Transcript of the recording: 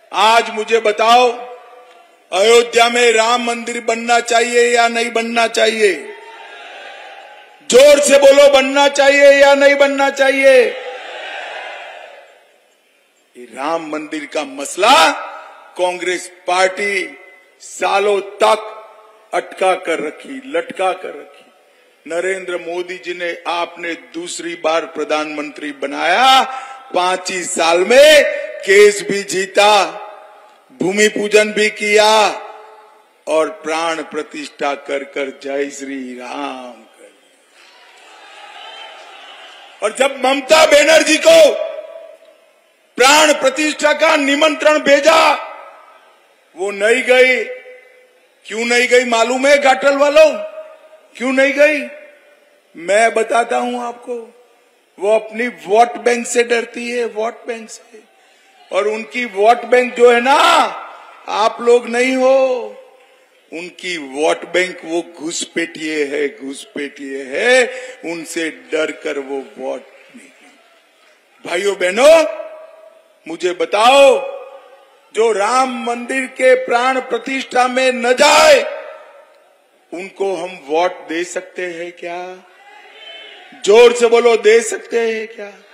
आज मुझे बताओ, अयोध्या में राम मंदिर बनना चाहिए या नहीं बनना चाहिए? जोर से बोलो, बनना चाहिए या नहीं बनना चाहिए? ये राम मंदिर का मसला कांग्रेस पार्टी सालों तक अटका कर रखी, लटका कर रखी। नरेंद्र मोदी जी ने आपने दूसरी बार प्रधानमंत्री बनाया, 5 ही साल में केस भी जीता, भूमि पूजन भी किया और प्राण प्रतिष्ठा कर कर जय श्री राम कर। और जब ममता बनर्जी को प्राण प्रतिष्ठा का निमंत्रण भेजा, वो नहीं गई। क्यों नहीं गई मालूम है घाटल वालों? क्यों नहीं गई? मैं बताता हूं आपको। वो अपनी वोट बैंक से डरती है, वोट बैंक से। और उनकी वोट बैंक जो है ना, आप लोग नहीं हो। उनकी वोट बैंक वो घुसपैठिए है, घुसपैठिए है। उनसे डर कर वो वोट नहीं। भाइयों बहनों, मुझे बताओ, जो राम मंदिर के प्राण प्रतिष्ठा में न जाए, उनको हम वोट दे सकते हैं क्या? जोर से बोलो, दे सकते हैं क्या?